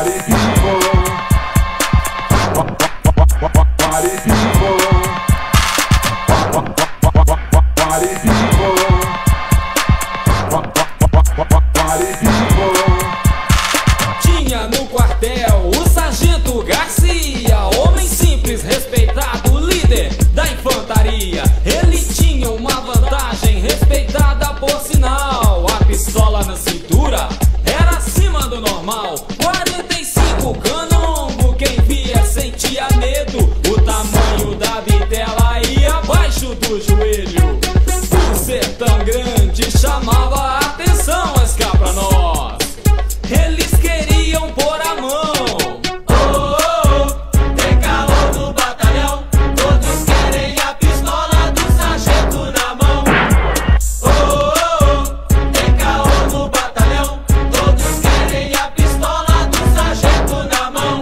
Tinha no quartel o sargento Garcia, homem simples, respeitado, líder da infantaria. Ele tinha uma vantagem respeitada por sinal: a pistola na cintura era acima do normal. 45 canongo, quem via sentia medo. O tamanho da vitela ia abaixo do joelho. Por ser tão grande chamava a atenção, mas cá pra nós eles queriam pôr a mão. Oh, oh, oh, tem calor no batalhão, todos querem a pistola do sargento na mão. Oh, oh, oh, tem calor no batalhão, todos querem a pistola do sargento na mão.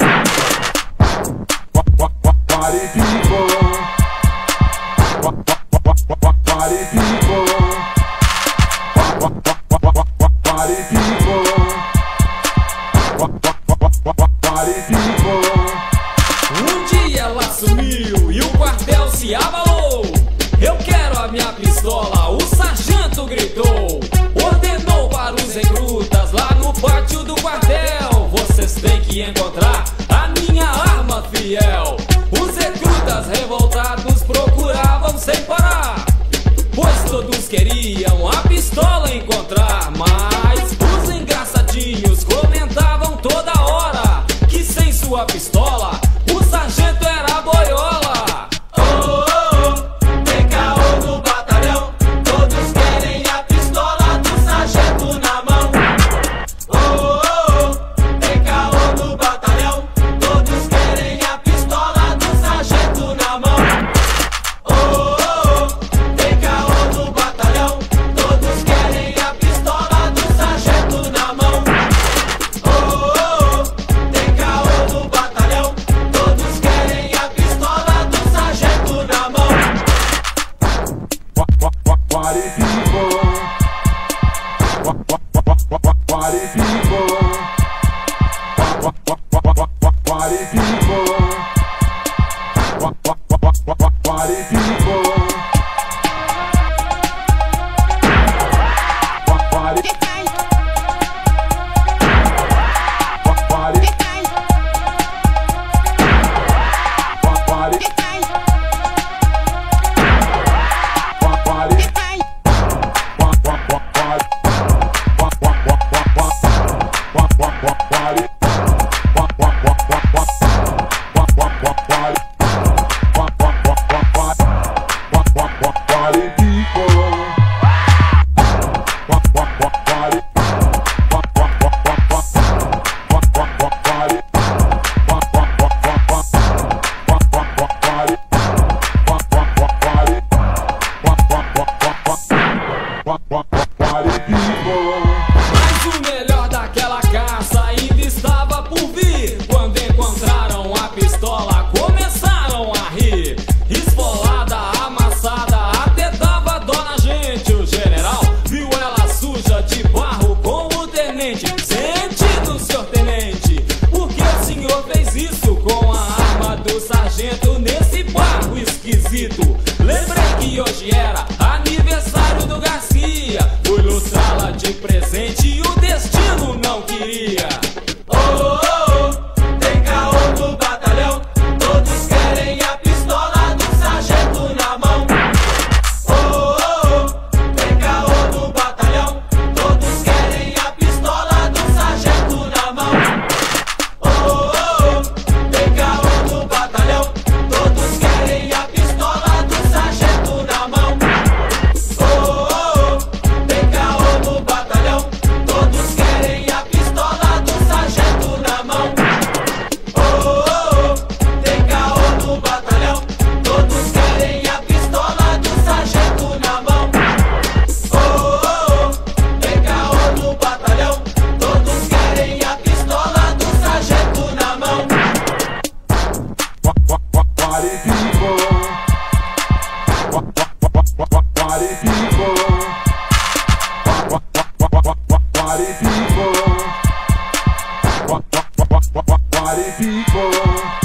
Party people, party people, party people, party people. Um dia ela sumiu e o quartel se abalou. Eu quero a minha pistola, o sargento gritou. Ordenou para os recrutas lá no pátio do quartel: vocês têm que encontrar a minha arma fiel. Os recrutas revoltados procuravam sem parar, pois todos queriam a pistola encontrar. Mas os engraçadinhos comentavam toda hora que sem sua pistola o sargento era boiola. Oh, oh, oh, tem calor no batalhão, todos querem a pistola do sargento na mão. Oh, oh, oh, tem calor no batalhão, todos querem a pistola do sargento na mão. Oh, oh, oh, tem calor no batalhão, todos querem a pistola do sargento na mão. Oh, oh, oh, tem calor no batalhão, todos querem a pistola do sargento na mão. Party people, party people, party people, party people, Mas o melhor daquela caça ainda estava por vir. Quando encontraram a pistola, começaram a rir. Esfolada, amassada, até dava dó na gente. O general viu ela suja de barro com o tenente. Sentido, senhor tenente, por que o senhor fez isso com a arma do sargento nesse barro esquisito? Lembrei que hoje era aniversário do Garcia, fui lustrá-la de presente e o destino não queria. Oh, oh, oh, tem calor no batalhão, todos querem a pistola do sargento na mão. Oh, oh, oh, tem calor no batalhão, todos querem a pistola do sargento na mão. Oh, oh, oh, tem calor no batalhão, todos querem a pistola do sargento na mão. Oh, oh, oh, tem calor no batalhão, todos party people.